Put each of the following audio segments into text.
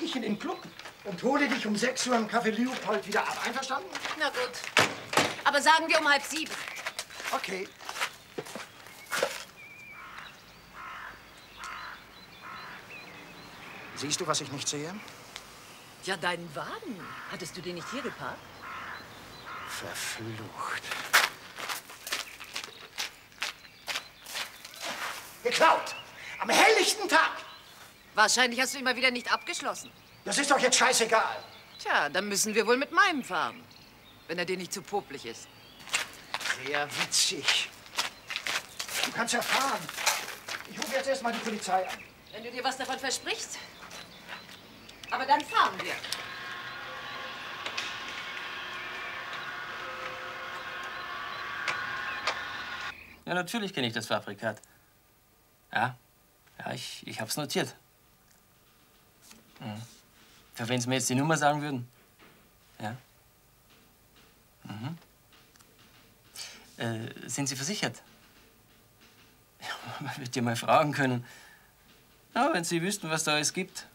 dich in den Club und hole dich um 6 Uhr im Café Leopold wieder ab. Einverstanden? Na gut. Aber sagen wir um 6:30. Okay. Siehst du, was ich nicht sehe? Ja, deinen Wagen. Hattest du den nicht hier geparkt? Verflucht. Geklaut! Am helllichten Tag! Wahrscheinlich hast du ihn mal wieder nicht abgeschlossen. Das ist doch jetzt scheißegal. Tja, dann müssen wir wohl mit meinem fahren. Wenn er dir nicht zu popelig ist. Sehr witzig. Du kannst ja fahren. Ich rufe jetzt erstmal die Polizei an. Wenn du dir was davon versprichst. Aber dann fahren wir. Ja, natürlich kenne ich das Fabrikat. Ja, ich hab's notiert. Mhm. Ja, wenn Sie mir jetzt die Nummer sagen würden. Ja. Mhm. Sind Sie versichert? Ja, man wird ja mal fragen können. Ja, wenn Sie wüssten, was da alles gibt.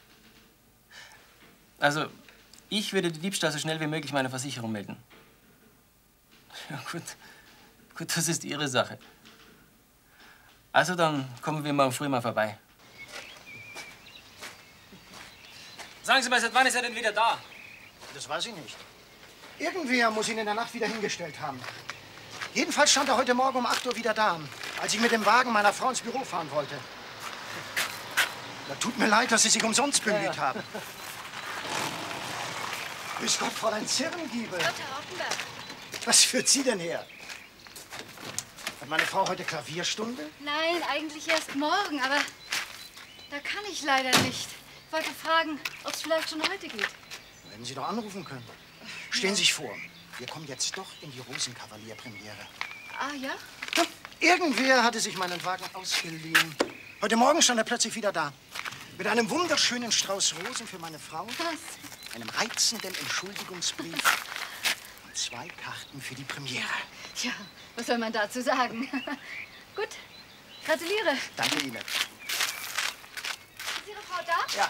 Also, ich würde die Diebstahl so schnell wie möglich meiner Versicherung melden. Ja, gut. Gut, das ist Ihre Sache. Also, dann kommen wir morgen früh mal vorbei. Sagen Sie mal, seit wann ist er denn wieder da? Das weiß ich nicht. Irgendwer muss ihn in der Nacht wieder hingestellt haben. Jedenfalls stand er heute Morgen um 8 Uhr wieder da, als ich mit dem Wagen meiner Frau ins Büro fahren wollte. Da tut mir leid, dass Sie sich umsonst bemüht haben. Grüß Gott, Fräulein Zirngiebel. Gott, Herr Rockenberg. Was führt Sie denn her? Hat meine Frau heute Klavierstunde? Nein, eigentlich erst morgen, aber da kann ich leider nicht. Ich wollte fragen, ob es vielleicht schon heute geht. Werden Sie doch anrufen können. Stellen Sie sich vor, wir kommen jetzt doch in die Rosenkavalier-Premiere. Ah, ja? Irgendwer hatte sich meinen Wagen ausgeliehen. Heute Morgen stand er plötzlich wieder da. Mit einem wunderschönen Strauß Rosen für meine Frau, Was? einem reizenden Entschuldigungsbrief und 2 Karten für die Premiere. Tja, was soll man dazu sagen? Gut, gratuliere. Danke Ihnen. Ist Ihre Frau da? Ja,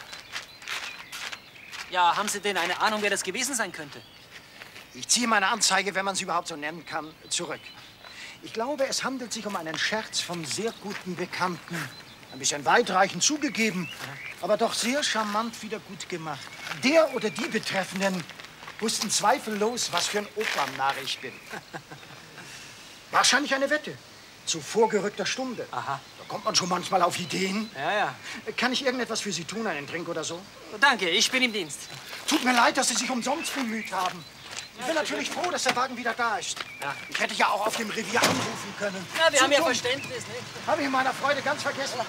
Ja, haben Sie denn eine Ahnung, wer das gewesen sein könnte? ich ziehe meine Anzeige, wenn man sie überhaupt so nennen kann, zurück. Ich glaube, es handelt sich um einen Scherz vom sehr guten Bekannten. Ein bisschen weitreichend zugegeben, aber doch sehr charmant wieder gut gemacht. Der oder die Betreffenden wussten zweifellos, was für ein Opernnarr ich bin. Wahrscheinlich eine Wette. Zu vorgerückter Stunde. Aha. Da kommt man schon manchmal auf Ideen. Ja. Kann ich irgendetwas für Sie tun, einen Drink oder so? Danke, ich bin im Dienst. Tut mir leid, dass Sie sich umsonst bemüht haben. Ich bin natürlich froh, dass der Wagen wieder da ist. Ja. Ich hätte ja auch auf dem Revier anrufen können. Ja, wir Zu haben ja dumm. Verständnis, nicht? Habe ich in meiner Freude ganz vergessen.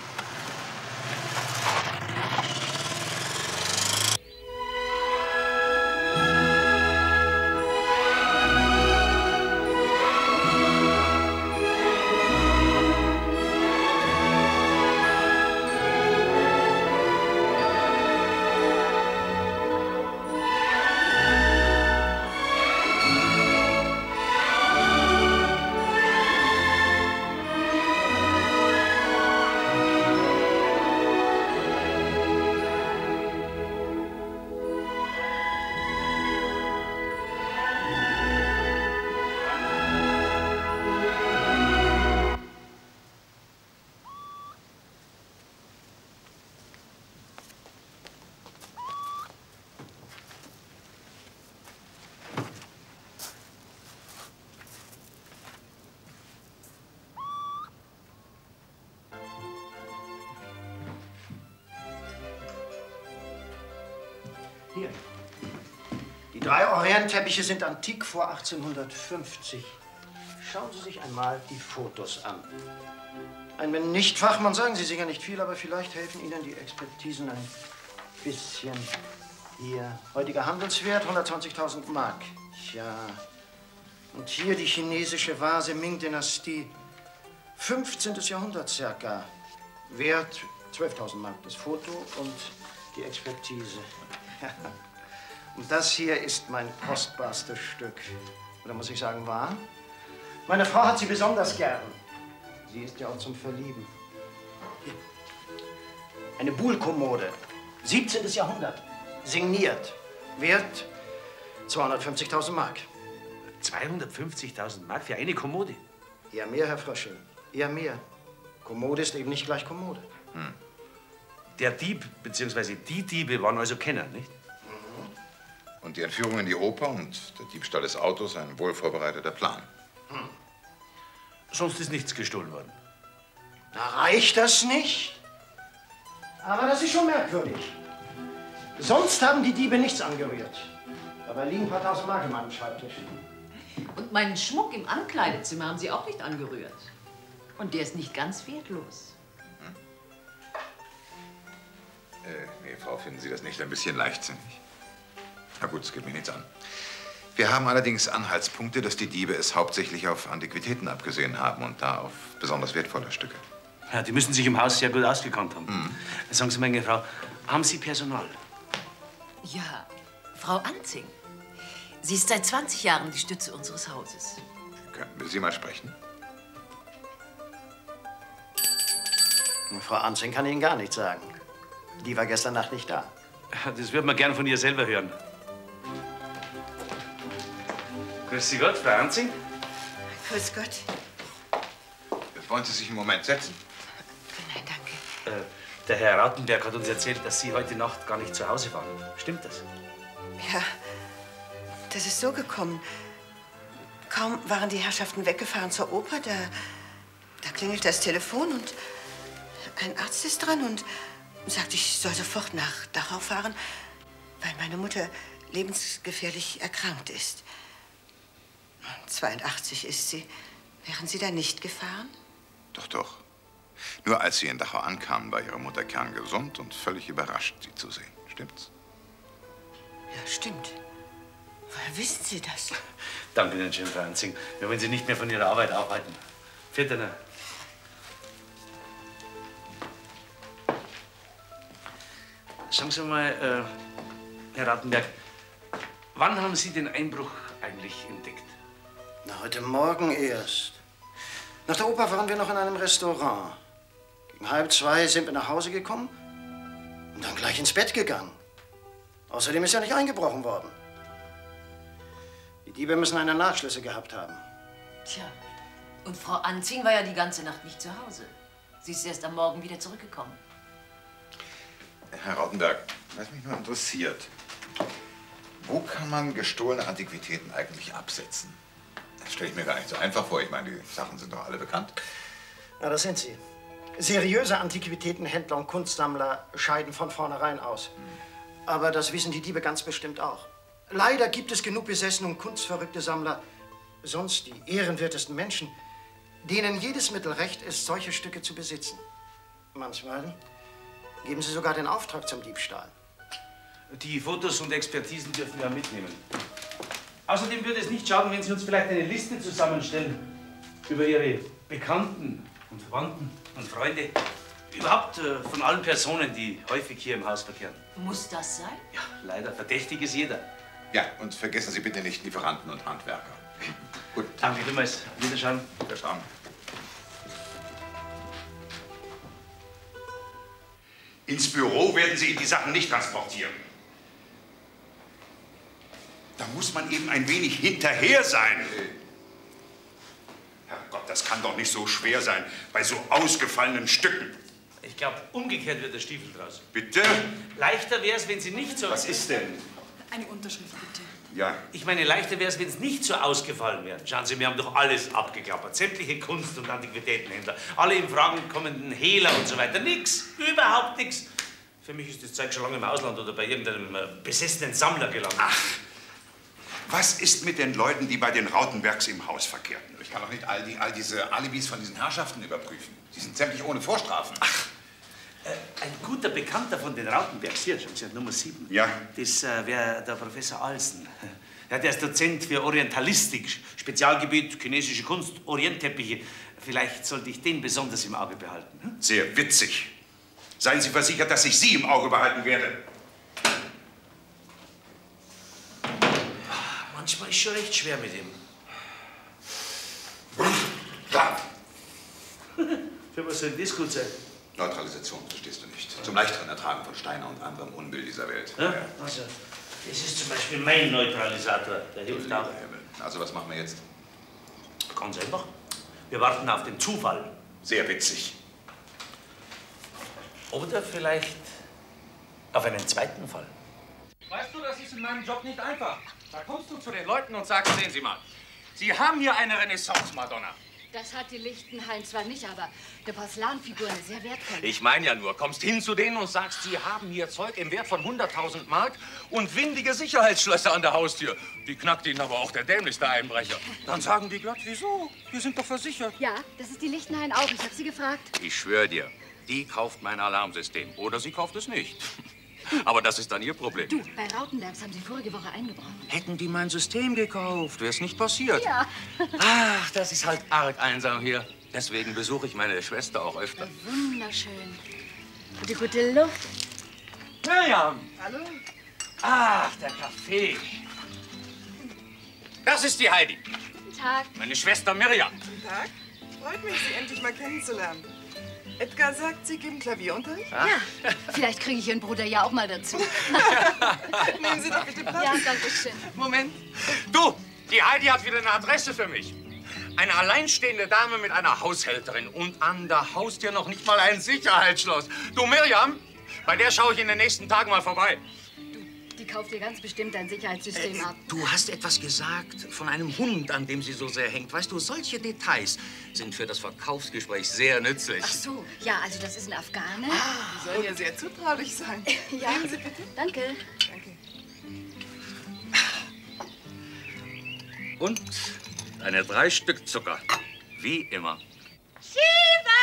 Hier. Die 3 Orientteppiche sind antik vor 1850. Schauen Sie sich einmal die Fotos an. Ein Nicht-Fachmann sagen Sie sicher nicht viel, aber vielleicht helfen Ihnen die Expertisen ein bisschen. Hier, heutiger Handelswert 120.000 Mark. Tja. Und hier die chinesische Vase Ming-Dynastie. 15. Jahrhundert circa. Wert 12.000 Mark. Das Foto und die Expertise. Und das hier ist mein kostbarstes Stück. Oder muss ich sagen, wahr? Meine Frau hat sie besonders gern. Sie ist ja auch zum Verlieben. Hier. Eine Buhlkommode. 17. Jahrhundert. Signiert. Wert 250.000 Mark. 250.000 Mark für eine Kommode? Eher mehr, Herr Fröschel. Eher mehr. Kommode ist eben nicht gleich Kommode. Der Dieb, beziehungsweise die Diebe, waren also Kenner, nicht? Und die Entführung in die Oper und der Diebstahl des Autos ein wohl vorbereiteter Plan. Sonst ist nichts gestohlen worden. Na, reicht das nicht? Aber das ist schon merkwürdig. Sonst haben die Diebe nichts angerührt. Dabei liegen ein paar tausend Mark in meinem Schreibtisch. Und meinen Schmuck im Ankleidezimmer haben Sie auch nicht angerührt. Und der ist nicht ganz wertlos. Nee, Frau, finden Sie das nicht ein bisschen leichtsinnig? Na gut, es geht mich nichts an. Wir haben allerdings Anhaltspunkte, dass die Diebe es hauptsächlich auf Antiquitäten abgesehen haben und da auf besonders wertvolle Stücke. Ja, die müssen sich im Haus sehr gut ausgekannt haben. Sagen Sie, meine Frau, haben Sie Personal? Ja, Frau Anzing. Sie ist seit 20 Jahren die Stütze unseres Hauses. Könnten wir Sie mal sprechen? Frau Anzing kann Ihnen gar nichts sagen. Die war gestern Nacht nicht da. Ja, das würde man gern von ihr selber hören. Grüß Sie Gott, Frau Anzing. Grüß Gott. Wollen Sie sich einen Moment setzen? Nein, danke. Der Herr Rautenberg hat uns erzählt, dass Sie heute Nacht gar nicht zu Hause waren. Stimmt das? Ja, das ist so gekommen. Kaum waren die Herrschaften weggefahren zur Oper, da klingelt das Telefon und ein Arzt ist dran und sagt, ich soll sofort nach Dachau fahren, weil meine Mutter lebensgefährlich erkrankt ist. 82 ist sie. Wären Sie da nicht gefahren? Doch, doch. Nur als Sie in Dachau ankamen, war Ihre Mutter kerngesund und völlig überrascht, Sie zu sehen. Stimmt's? Ja, stimmt. Woher wissen Sie das? Danke Ihnen schön, Frau Anzing. Wir wollen Sie nicht mehr von Ihrer Arbeit aufhalten. Vielen Dank. Sagen Sie mal, Herr Rautenberg, wann haben Sie den Einbruch eigentlich entdeckt? Na, heute Morgen erst. Nach der Oper waren wir noch in einem Restaurant. Gegen 1:30 sind wir nach Hause gekommen und dann gleich ins Bett gegangen. Außerdem ist ja nicht eingebrochen worden. Die Diebe müssen eine Nachschlüsse gehabt haben. Tja, und Frau Anzing war ja die ganze Nacht nicht zu Hause. Sie ist erst am Morgen wieder zurückgekommen. Herr Rautenberg, was mich nur interessiert, wo kann man gestohlene Antiquitäten eigentlich absetzen? Das stelle ich mir gar nicht so einfach vor. Ich meine, die Sachen sind doch alle bekannt. Ja, das sind sie. Seriöse Antiquitätenhändler und Kunstsammler scheiden von vornherein aus. Aber das wissen die Diebe ganz bestimmt auch. Leider gibt es genug besessene und kunstverrückte Sammler, sonst die ehrenwertesten Menschen, denen jedes Mittel recht ist, solche Stücke zu besitzen. Manchmal geben sie sogar den Auftrag zum Diebstahl. Die Fotos und Expertisen dürfen wir mitnehmen. Außerdem würde es nicht schaden, wenn Sie uns vielleicht eine Liste zusammenstellen über Ihre Bekannten und Verwandten und Freunde. Überhaupt von allen Personen, die häufig hier im Haus verkehren. Muss das sein? Ja, leider. Verdächtig ist jeder. Ja, und vergessen Sie bitte nicht Lieferanten und Handwerker. Gut. Danke vielmals. Wiederschauen. Wiederschauen. Ins Büro werden Sie die Sachen nicht transportieren. Da muss man eben ein wenig hinterher sein. Herrgott, das kann doch nicht so schwer sein bei so ausgefallenen Stücken. Ich glaube, umgekehrt wird der Stiefel draus. Bitte? Leichter wäre es, wenn Sie nicht so... Was ist denn? Eine Unterschrift, bitte. Ja. Ich meine, leichter wäre es, wenn es nicht so ausgefallen wäre. Schauen Sie, wir haben doch alles abgeklappert. Sämtliche Kunst- und Antiquitätenhändler. Alle in Fragen kommenden Hehler und so weiter. Nix. Überhaupt nichts. Für mich ist das Zeug schon lange im Ausland oder bei irgendeinem besessenen Sammler gelandet. Ach, was ist mit den Leuten, die bei den Rautenbergs im Haus verkehrten? Ich kann doch nicht all diese Alibis von diesen Herrschaften überprüfen. Die sind sämtlich ohne Vorstrafen. Ach, ein guter Bekannter von den Rautenbergs, hier, schauen Sie, Nummer 7. Ja. Das wäre der Professor Alsen. Ja, der ist Dozent für Orientalistik, Spezialgebiet chinesische Kunst, Orientteppiche. Vielleicht sollte ich den besonders im Auge behalten. Hm? Sehr witzig. Seien Sie versichert, dass ich Sie im Auge behalten werde. Manchmal ist schon recht schwer mit ihm. Da. Für was soll das gut sein? Neutralisation verstehst du nicht. Zum leichteren Ertragen von Steiner und anderem Unbill dieser Welt. Ja? Also, das ist zum Beispiel mein Neutralisator. Der hilft auch. Himmel. Also, was machen wir jetzt? Ganz einfach. Wir warten auf den Zufall. Sehr witzig. Oder vielleicht auf einen zweiten Fall. Weißt du, das ist in meinem Job nicht einfach. Da kommst du zu den Leuten und sagst, sehen Sie mal, Sie haben hier eine Renaissance-Madonna. Das hat die Lichtenhain zwar nicht, aber eine Porzellanfigur, eine sehr wertvolle. Ich meine ja nur, kommst hin zu denen und sagst, Sie haben hier Zeug im Wert von 100.000 Mark und windige Sicherheitsschlösser an der Haustür. Die knackt Ihnen aber auch der dämlichste Einbrecher. Dann sagen die glatt, wieso? Wir sind doch versichert. Ja, das ist die Lichtenhain auch. Ich habe sie gefragt. Ich schwöre dir, die kauft mein Alarmsystem. Oder sie kauft es nicht. Aber das ist dann ihr Problem. Du, bei Rautenbergs haben sie vorige Woche eingebrochen. Hätten die mein System gekauft, wäre es nicht passiert. Ja. Ach, das ist halt arg einsam hier. Deswegen besuche ich meine Schwester auch öfter. Wunderschön. Und die gute Luft. Miriam! Hallo? Ach, der Kaffee. Das ist die Heidi, Guten Tag. meine Schwester Miriam. Guten Tag. Freut mich, Sie endlich mal kennenzulernen. Edgar sagt, Sie geben Klavierunterricht? Ja, vielleicht kriege ich Ihren Bruder ja auch mal dazu. Nehmen Sie doch bitte Platz. Ja, danke schön. Moment. Du, die Heidi hat wieder eine Adresse für mich. Eine alleinstehende Dame mit einer Haushälterin und an der Haustür noch nicht mal ein Sicherheitsschloss. Du, Miriam, bei der schaue ich in den nächsten Tagen mal vorbei. Die kauft dir ganz bestimmt ein Sicherheitssystem ab. Du hast etwas gesagt von einem Hund, an dem sie so sehr hängt. Weißt du, solche Details sind für das Verkaufsgespräch sehr nützlich. Ach so, ja, also das ist ein Afghane. Sie sollen ja sehr zutraulich sein. Ja, Nehmen Sie bitte. danke. Danke. Und eine 3 Stück Zucker. Wie immer. Shiva!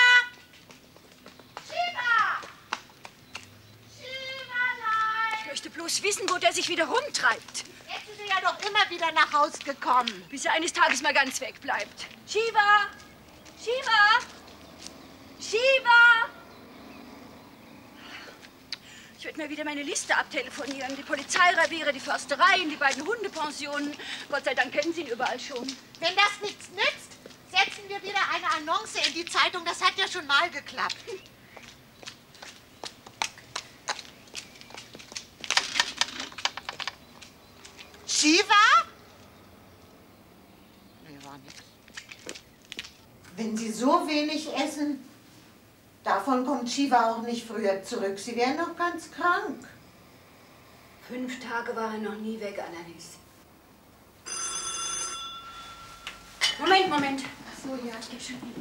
Ich möchte bloß wissen, wo der sich wieder rumtreibt. Jetzt ist er ja doch immer wieder nach Haus gekommen. Bis er eines Tages mal ganz wegbleibt. Shiva! Shiva! Shiva! Ich werde mir wieder meine Liste abtelefonieren. Die Polizeireviere, die Förstereien, die beiden Hundepensionen. Gott sei Dank kennen Sie ihn überall schon. Wenn das nichts nützt, setzen wir wieder eine Annonce in die Zeitung. Das hat ja schon mal geklappt. Shiva? Nee, war nichts. Wenn Sie so wenig essen, davon kommt Shiva auch nicht früher zurück. Sie wären noch ganz krank. 5 Tage war er noch nie weg, Annelies. Moment. Ach so, ja, ich geh schon hin.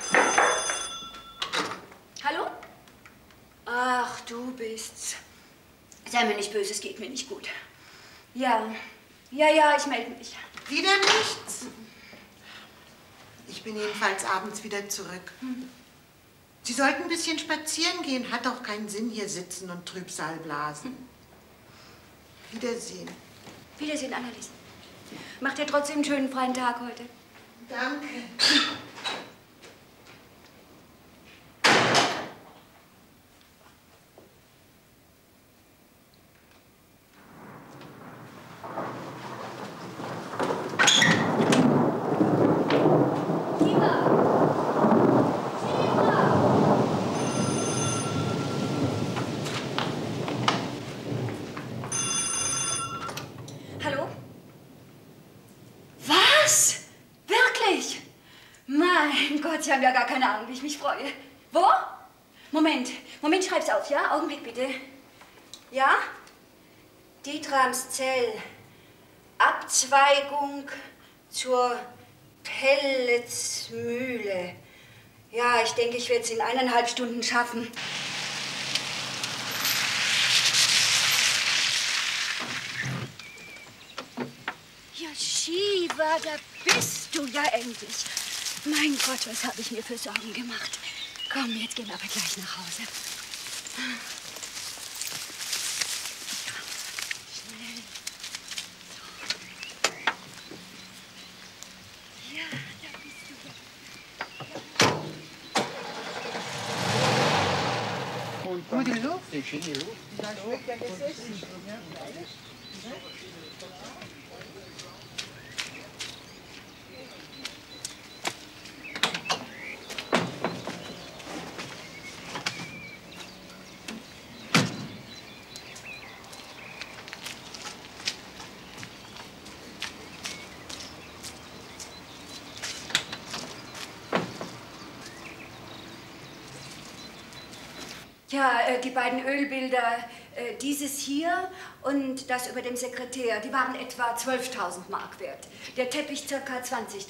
Hallo? Ach, du bist's. Sei mir nicht böse, es geht mir nicht gut. Ja, ich melde mich. Wieder nichts? Ich bin jedenfalls abends wieder zurück. Sie sollten ein bisschen spazieren gehen. Hat doch keinen Sinn, hier sitzen und Trübsal blasen. Wiedersehen. Wiedersehen, Annelies. Macht dir trotzdem einen schönen freien Tag heute. Danke. Hallo? Was? Wirklich? Mein Gott, Sie haben ja gar keine Ahnung, wie ich mich freue. Wo? Moment, schreib's auf, ja? Augenblick bitte. Ja? Dietramszell. Abzweigung zur Pelletsmühle. Ja, ich denke, ich werde es in 1,5 Stunden schaffen. Ja, Shiva, da bist du ja endlich. Mein Gott, was habe ich mir für Sorgen gemacht. Komm, jetzt gehen wir aber gleich nach Hause. Schnell. Ja, da bist du ja. Und gute Luft, die schöne Luft. Das schmeckt ja gesessen. Ja, die beiden Ölbilder, dieses hier und das über dem Sekretär, die waren etwa 12.000 Mark wert. Der Teppich ca. 20.000.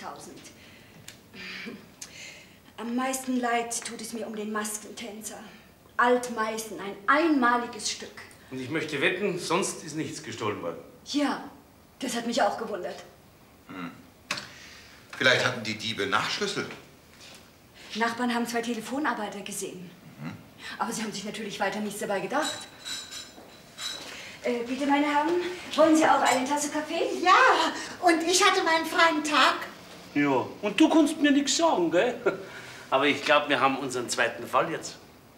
Am meisten leid tut es mir um den Maskentänzer. Altmeißen, ein einmaliges Stück. Und ich möchte wetten, sonst ist nichts gestohlen worden. Ja, das hat mich auch gewundert. Vielleicht hatten die Diebe Nachschlüssel. Nachbarn haben 2 Telefonarbeiter gesehen. Aber sie haben sich natürlich weiter nichts dabei gedacht. Bitte, meine Herren, wollen Sie auch eine Tasse Kaffee? Ja, und ich hatte meinen freien Tag. Ja, und du kannst mir nichts sagen, gell? Aber ich glaube, wir haben unseren zweiten Fall jetzt.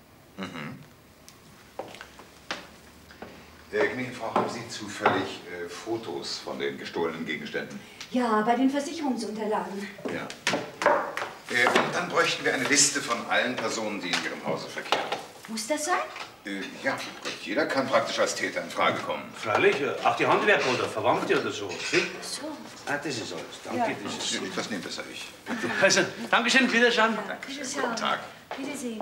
Gnädige Frau, haben Sie zufällig Fotos von den gestohlenen Gegenständen? Ja, bei den Versicherungsunterlagen. Ja. Und dann bräuchten wir eine Liste von allen Personen, die in Ihrem Hause verkehren. Muss das sein? Ja, gut, jeder kann praktisch als Täter in Frage kommen. Freilich, auch die Handwerker oder Verwandte oder so. So. Ah, das ist alles. Danke, Ja. das ist... Das nehmt besser ich. Also, Dankeschön, Wiederschauen. Dankeschön. Guten Tag. Wiedersehen.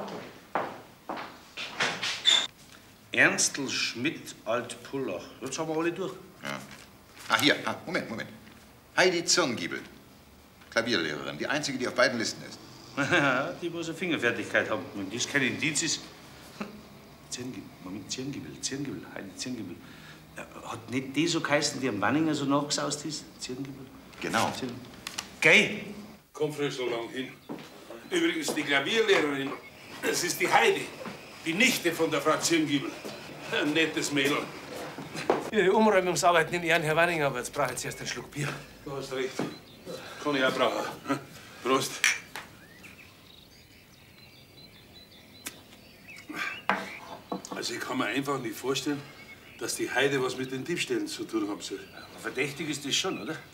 Ernstl Schmidt, Alt-Pullach. Jetzt haben wir alle durch. Ja. Ah, hier. Moment. Heidi Zirngiebel. Klavierlehrerin. Die einzige, die auf beiden Listen ist. Die muss eine Fingerfertigkeit haben. Wenn das kein Indiz ist... Zirngiebel, Heidi Zirngiebel. Hat nicht die so geheißen, die am Wanninger so nachgesaust ist? Zirngiebel? Genau. Geh! Komm frisch so lang hin. Übrigens, die Klavierlehrerin, das ist die Heidi, die Nichte von der Frau Zirngiebel. Ein nettes Mädel. Ihre Umräumungsarbeiten in Ehren, Herr Wanninger, aber jetzt brauche ich jetzt erst einen Schluck Bier. Du hast recht. Kann ich auch brauchen. Prost. Also ich kann mir einfach nicht vorstellen, dass die Heide was mit den Diebstählen zu tun haben soll. Verdächtig ist das schon, oder?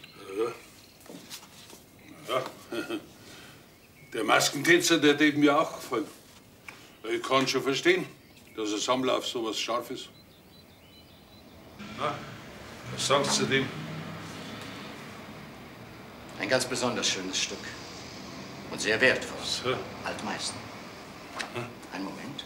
Ja. Der Maskentänzer, der hat mir auch gefallen. Ich kann schon verstehen, dass ein Sammler auf sowas scharf ist. Na, was sagst du zu dem? Ein ganz besonders schönes Stück. Und sehr wertvoll. So. Altmeißen. Einen Moment.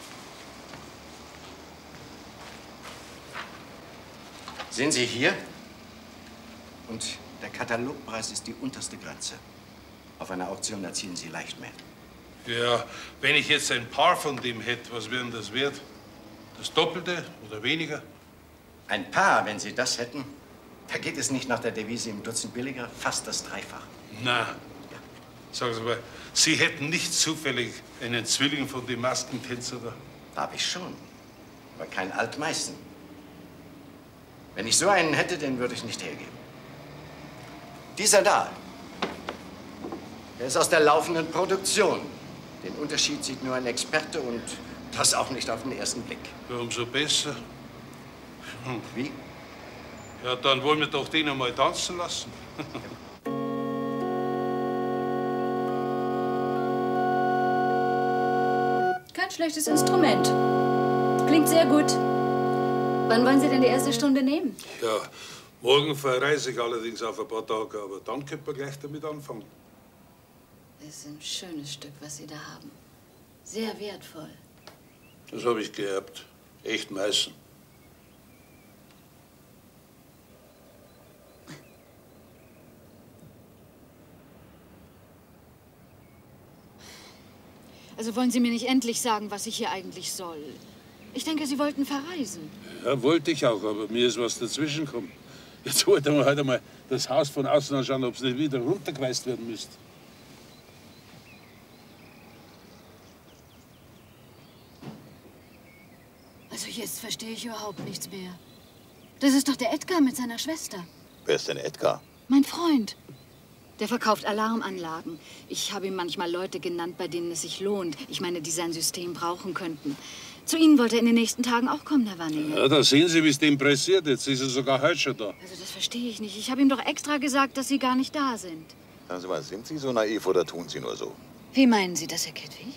Sehen Sie hier? Und der Katalogpreis ist die unterste Grenze. Auf einer Auktion erzielen Sie leicht mehr. Ja, wenn ich jetzt ein paar von dem hätte, was wäre denn das wert? Das Doppelte oder weniger? Ein Paar, wenn Sie das hätten, da geht es nicht nach der Devise im Dutzend billiger, fast das Dreifache. Na, sagen Sie mal, Sie hätten nicht zufällig einen Zwilling von dem Maskentänzer da? Hab ich schon, aber kein Altmeißen. Wenn ich so einen hätte, den würde ich nicht hergeben. Dieser da, der ist aus der laufenden Produktion. Den Unterschied sieht nur ein Experte und das auch nicht auf den ersten Blick. Ja, umso besser. Wie? Ja, dann wollen wir doch den einmal tanzen lassen. Kein schlechtes Instrument. Klingt sehr gut. Wann wollen Sie denn die erste Stunde nehmen? Ja, morgen verreise ich allerdings auf ein paar Tage, aber dann könnte man gleich damit anfangen. Das ist ein schönes Stück, was Sie da haben. Sehr wertvoll. Das habe ich geerbt. Echt Meißen. Also wollen Sie mir nicht endlich sagen, was ich hier eigentlich soll? Ich denke, Sie wollten verreisen. Ja, wollte ich auch, aber mir ist was dazwischen gekommen. Jetzt wollte man halt einmal das Haus von außen anschauen, ob es nicht wieder runtergeweist werden müsste. Also jetzt verstehe ich überhaupt nichts mehr. Das ist doch der Edgar mit seiner Schwester. Wer ist denn Edgar? Mein Freund. Der verkauft Alarmanlagen. Ich habe ihm manchmal Leute genannt, bei denen es sich lohnt. Ich meine, die sein System brauchen könnten. Zu Ihnen wollte er in den nächsten Tagen auch kommen, Herr Wanninger. Ja, da sehen Sie, wie es dem pressiert. Jetzt ist er sogar heute schon da. Also das verstehe ich nicht. Ich habe ihm doch extra gesagt, dass Sie gar nicht da sind. Sagen Sie mal, sind Sie so naiv oder tun Sie nur so? Wie meinen Sie das, Herr Kettwig?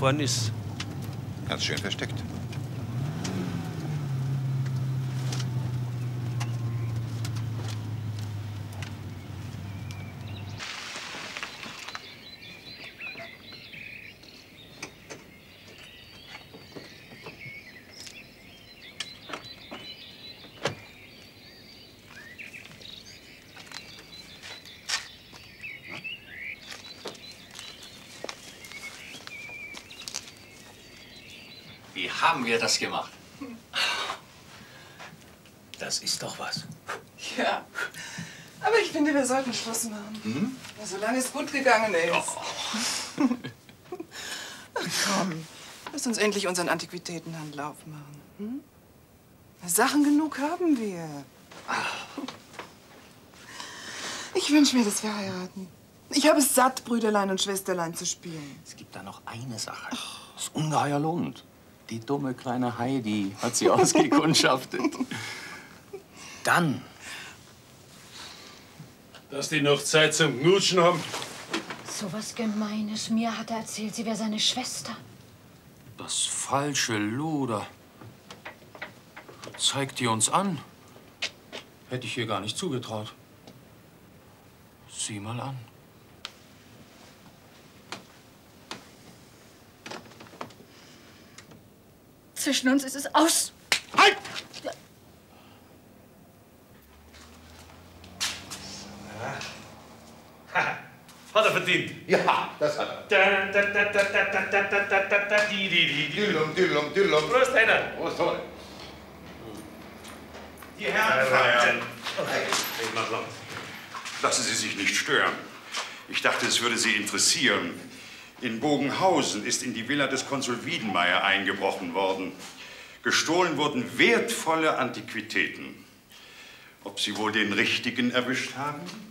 worden ist. Ganz schön versteckt. Wie haben wir das gemacht? Das ist doch was. Ja, aber ich finde, wir sollten Schluss machen. Solange es gut gegangen ist. Ach komm, lass uns endlich unseren Antiquitätenhandel aufmachen. Sachen genug haben wir. Ich wünsche mir, dass wir heiraten. Ich habe es satt, Brüderlein und Schwesterlein zu spielen. Es gibt da noch eine Sache. Das ungeheuer lohnt. Die dumme kleine Heidi hat sie ausgekundschaftet. Dann. Dass die noch Zeit zum Knutschen haben. So was Gemeines. Mir hat er erzählt, sie wäre seine Schwester. Das falsche Luder. Zeigt die uns an. Hätte ich ihr gar nicht zugetraut. Sieh mal an. Zwischen uns ist es aus. Halt! Hat er verdient. Ja, das hat er. Düllum. Prost, einer. Prost, Tone. Die Herren feiern. Lassen Sie sich nicht stören. Ich dachte, es würde Sie interessieren. In Bogenhausen ist in die Villa des Konsul Wiedenmeier eingebrochen worden. Gestohlen wurden wertvolle Antiquitäten. Ob Sie wohl den richtigen erwischt haben?